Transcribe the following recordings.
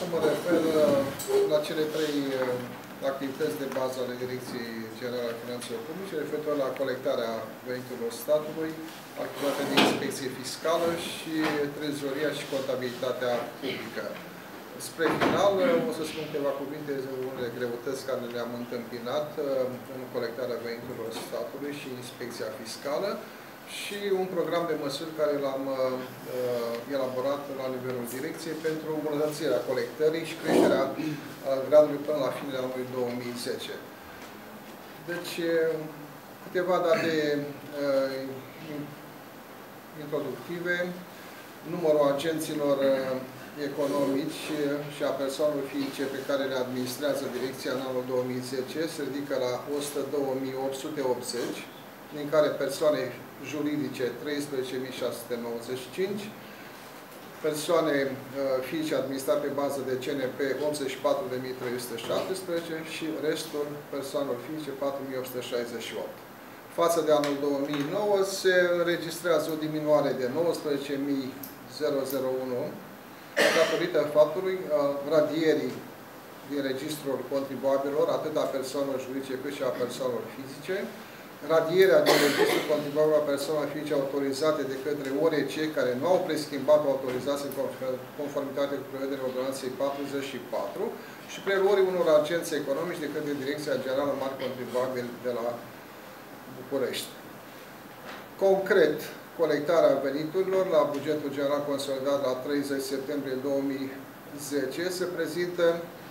să mă refer la cele trei activități de bază ale Direcției Generale a Finanțelor Publice, referitor la colectarea veniturilor statului, activitatea de inspecție fiscală și trezoria și contabilitatea publică. Spre final, o să spun câteva cuvinte de unele greutăți care le-am întâmpinat în colectarea veniturilor statului și inspecția fiscală și un program de măsuri care l-am elaborat la nivelul direcției pentru îmbunătățirea colectării și creșterea gradului până la finele anului 2010. Deci, câteva date introductive. Numărul agenților economici și a persoanelor fizice pe care le administrează direcția în anul 2010 se ridică la 102.880, din care persoane juridice 13.695, persoane fizice administrate pe bază de CNP 84.317 și restul persoanelor fizice 4.868. Față de anul 2009 se înregistrează o diminuare de 19.001 datorită faptului radierii din registrul contribuabililor, atât a persoanelor juridice cât și a persoanelor fizice, radierea din registrul contribuabililor a persoanelor fizice autorizate de către ORC care nu au preschimbat o autorizație în conformitate cu prevederile ordonanței 44 și preluării unor agenți economici de către Direcția Generală Mari Contribuabili de la București. Concret, colectarea veniturilor la bugetul general consolidat la 30 septembrie 2010 se prezintă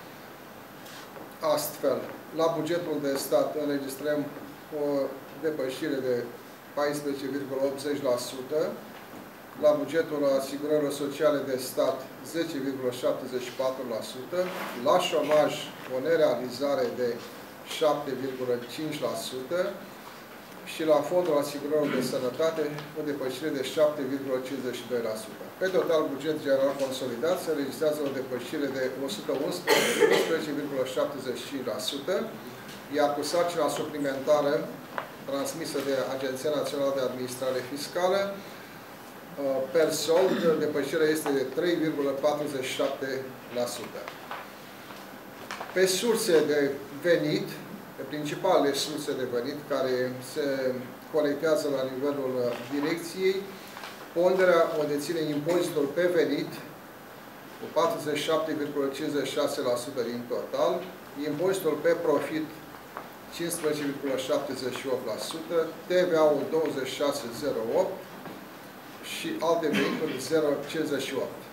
astfel. La bugetul de stat înregistrăm o depășire de 14,80%, la bugetul asigurărilor sociale de stat 10,74%, la șomaj o nerealizare de 7,5%, și la fondul asigurărilor de sănătate o depășire de 7,52%. Pe total, buget general consolidat se înregistrează o depășire de 111,75%, iar cu sarcina suplimentară transmisă de Agenția Națională de Administrare Fiscală, per sold, depășirea este de 3,47%. Pe surse de venit, pe principalele surse de venit care se colectează la nivelul direcției, ponderea o deține impozitul pe venit cu 47,56% din total, impozitul pe profit 15,78%, TVA-ul 26,08% și alte venituri 0,58%.